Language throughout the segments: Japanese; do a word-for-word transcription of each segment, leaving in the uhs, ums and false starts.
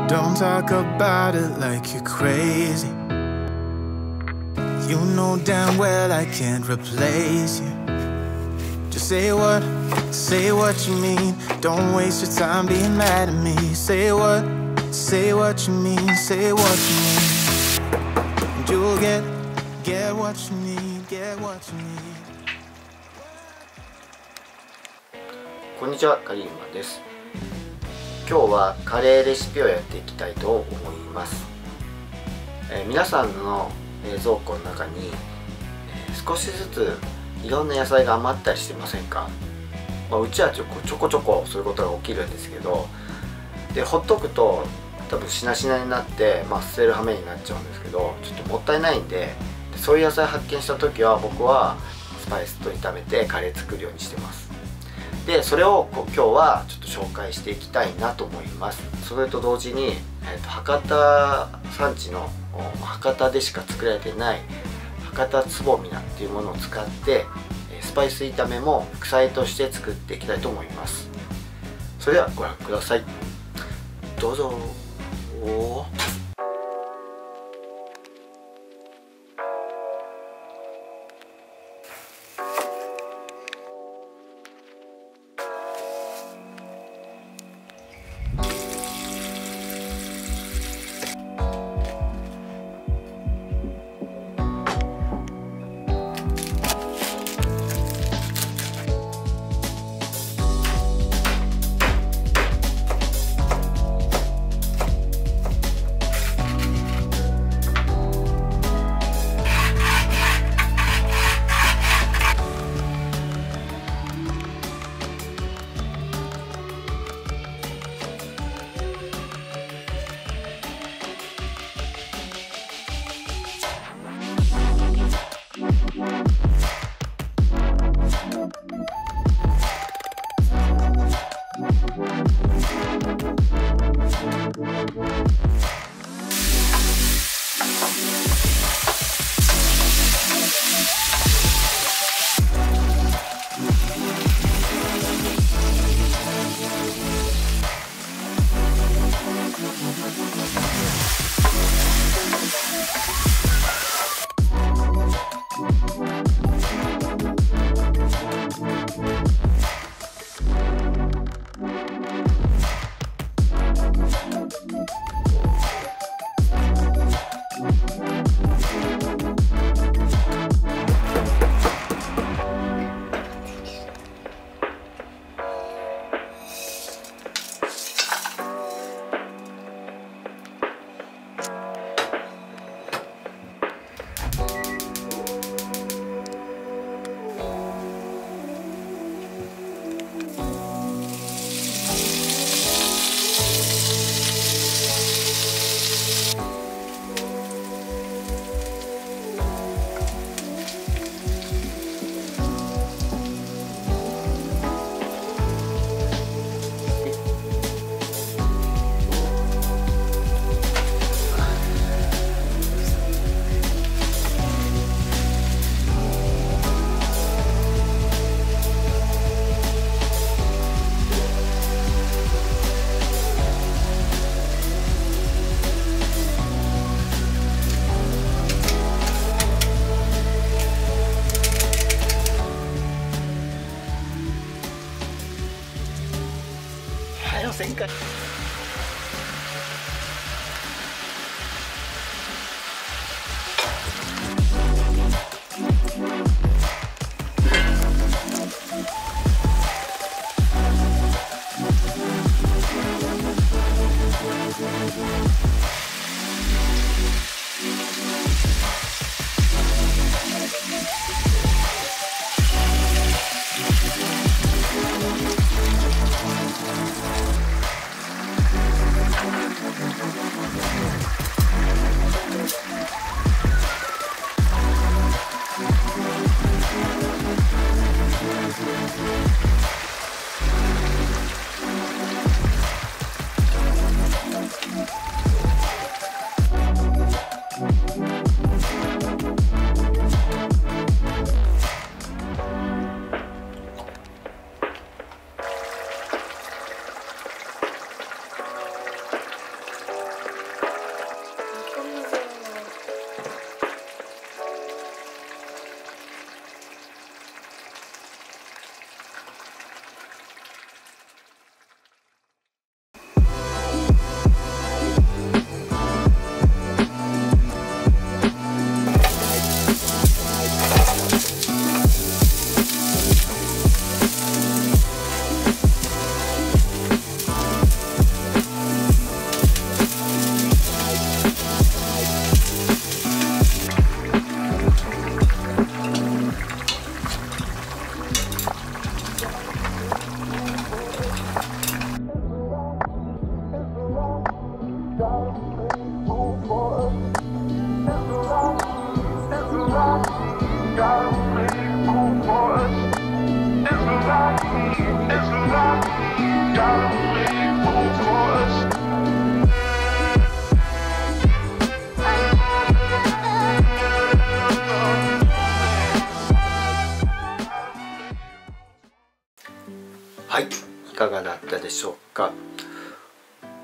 Don't talk about it like you're crazy. You know damn well I can't replace you. Just say what, say what you mean. Don't waste your time being mad at me. Say what, say what you mean. Say what you mean. And you'll get, get what you need. Get what you need. こんにちは、カリーマです。今日はカレーレシピをやっていきたいと思います。えー、皆さんの冷蔵庫の中に、えー、少しずついろんな野菜が余ったりしてませんか？まあ、うちはちょこちょこちょこそういうことが起きるんですけど、でほっとくと多分しなしなになって、まあ、捨てる羽目になっちゃうんですけど、ちょっともったいないんで、そういう野菜発見した時は僕はスパイスと炒めてカレー作るようにしてます。でそれをこう今日はちょっと紹介していきたいなと思います。それと同時に、えー、と博多産地の博多でしか作られてない博多つぼみなっていうものを使ってスパイス炒めも副菜として作っていきたいと思います。それではご覧ください。どうぞ。おー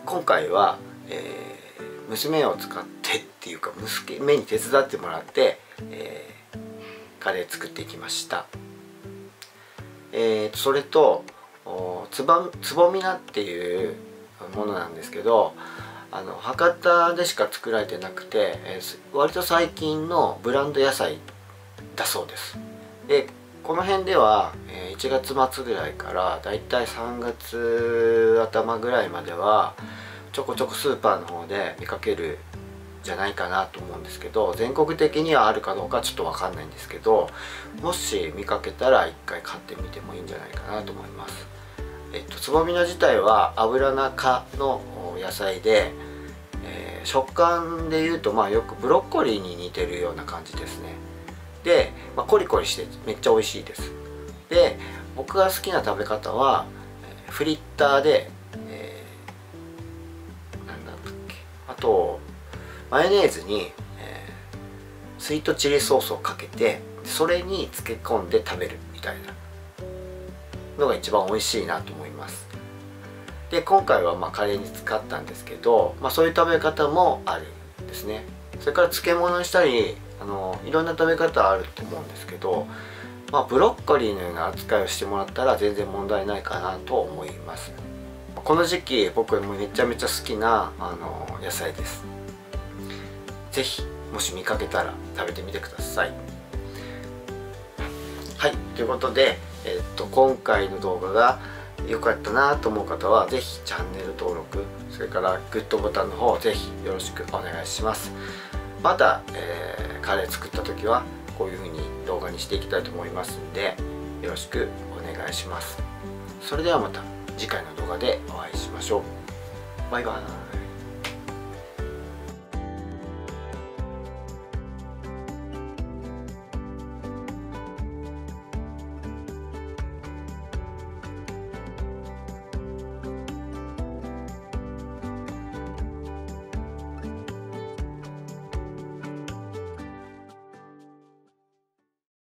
今回は、えー、娘を使ってっていうか娘に手伝ってもらって、えー、カレー作っていきました。えー、それとつばつぼみなっていうものなんですけど、あの博多でしか作られてなくて、えー、割と最近のブランド野菜だそうです。でこの辺では、えー、いちがつまつぐらいからだいたいさんがつあたまぐらいまではちょこちょこスーパーの方で見かけるじゃないかなと思うんですけど、全国的にはあるかどうかちょっと分かんないんですけど、もし見かけたら一回買ってみてもいいんじゃないかなと思います。えっとつぼみな自体は油中の野菜で、えー、食感でいうとまあよくブロッコリーに似てるような感じですね。で、まあ、コリコリしてめっちゃ美味しいです。で僕が好きな食べ方はフリッターで、えー、なんだったっけ、あとマヨネーズに、えー、スイートチリソースをかけてそれに漬け込んで食べるみたいなのが一番美味しいなと思います。で今回はまあカレーに使ったんですけど、まあ、そういう食べ方もあるんですね。それから漬物にしたりあのいろんな食べ方あると思うんですけど、まあ、ブロッコリーのような扱いをしてもらったら全然問題ないかなと思います。この時期僕もめちゃめちゃ好きなあの野菜です。是非もし見かけたら食べてみてください。はい、ということで、えっと、今回の動画が良かったなと思う方は是非チャンネル登録、それからグッドボタンの方是非よろしくお願いします。また、えー、カレー作った時はこういう風に動画にしていきたいと思いますんでよろしくお願いします。それではまた次回の動画でお会いしましょう。バイバーイ。